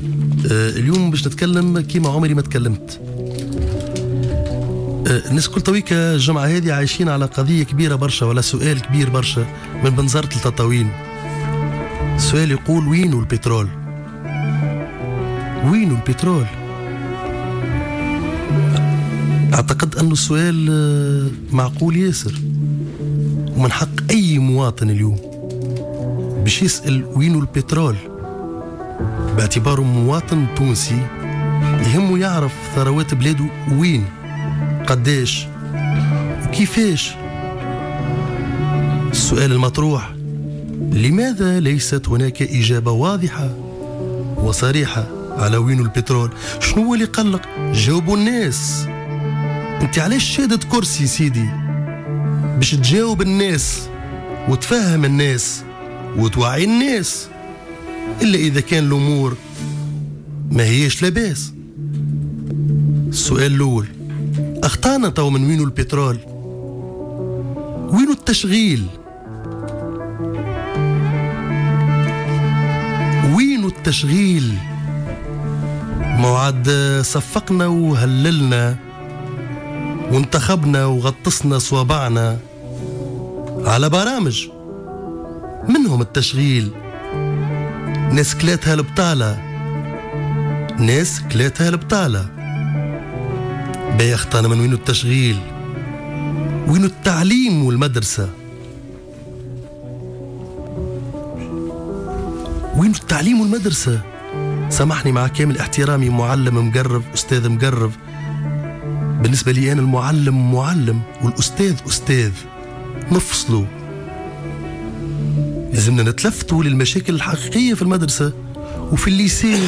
اليوم باش نتكلم كيما عمري ما تكلمت. الناس كل تويكا الجمعة هذه عايشين على قضية كبيرة برشا ولا سؤال كبير برشا من بنزرة التطاوين. السؤال يقول وينو البترول؟ وينو البترول؟ أعتقد أنه السؤال معقول ياسر، ومن حق أي مواطن اليوم باش يسأل وينو البترول، باعتباره مواطن تونسي يهمه يعرف ثروات بلاده وين، قداش، وكيفاش. السؤال المطروح: لماذا ليست هناك إجابة واضحة وصريحة على وين البترول؟ شنو هو اللي قلق؟ جاوبوا الناس. انت علاش شادد كرسي سيدي؟ باش تجاوب الناس وتفهم الناس وتوعي الناس، إلا إذا كان الأمور ما هيش لاباس. السؤال الأول: أخطانا تو من وينو البترول؟ وينو التشغيل؟ وينو التشغيل؟ موعد صفقنا وهللنا وانتخبنا وغطسنا صوابعنا على برامج منهم التشغيل. ناس كلاتها البطالة، ناس كلاتها البطالة. بيختنا من وينو التشغيل؟ وينو التعليم والمدرسة؟ وينو التعليم والمدرسة؟ سامحني مع كامل احترامي، معلم مقرب، أستاذ مقرب. بالنسبة لي أنا المعلم معلم والأستاذ أستاذ، نفصلوا. لازمنا نتلفتوا للمشاكل الحقيقية في المدرسة وفي الليسيه.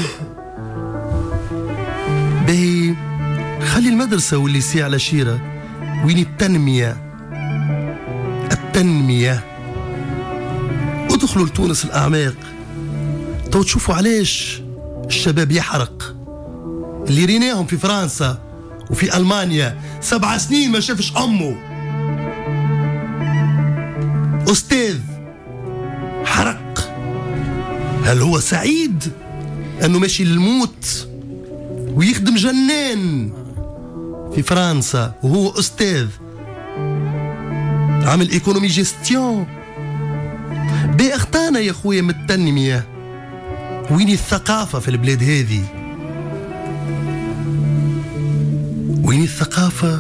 باهي خلي المدرسة والليسيه على شيرة. وين التنمية؟ التنمية. ادخلوا لتونس الأعماق، تو تشوفوا علاش الشباب يحرق اللي ريناهم في فرنسا وفي ألمانيا 7 سنين ما شافش أمه. أستاذ حرق. هل هو سعيد أنه ماشي للموت ويخدم جنان في فرنسا وهو أستاذ عامل إيكونومي جيستيون؟ بأخطانا يا خويا من التنمية. وين الثقافة في البلاد هذه؟ وين الثقافة؟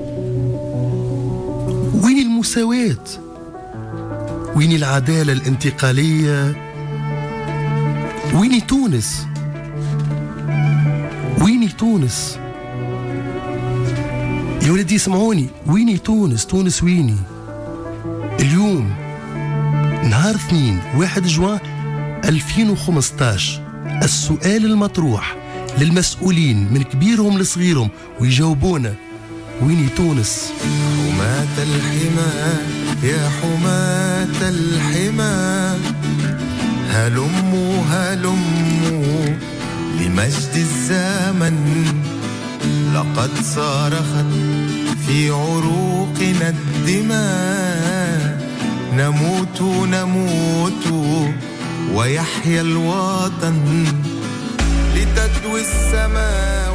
وين المساواة؟ وين العدالة الانتقالية؟ وين تونس؟ وين تونس؟ يا ولدي اسمعوني، وين تونس؟ تونس ويني؟ اليوم نهار 2 1 جوان 2015 السؤال المطروح للمسؤولين من كبيرهم لصغيرهم ويجاوبونا: وين تونس؟ حماة الحمى يا حماة الحمى، هلموا هلموا لمجد الزمن، لقد صارخت في عروقنا الدماء، نموت نموت ويحيى الوطن لتدوي السماء.